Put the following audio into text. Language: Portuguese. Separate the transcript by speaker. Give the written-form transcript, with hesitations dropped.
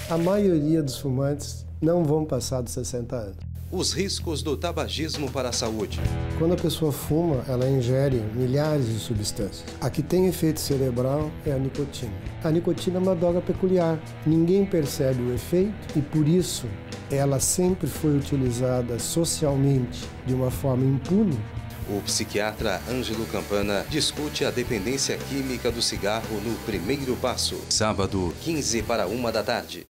Speaker 1: A maioria dos fumantes não vão passar dos 60 anos.
Speaker 2: Os riscos do tabagismo para a saúde.
Speaker 1: Quando a pessoa fuma, ela ingere milhares de substâncias. A que tem efeito cerebral é a nicotina. A nicotina é uma droga peculiar. Ninguém percebe o efeito e, por isso, ela sempre foi utilizada socialmente de uma forma impune.
Speaker 2: O psiquiatra Ângelo Campana discute a dependência química do cigarro no Primeiro Passo. Sábado, 15 para 1 da tarde.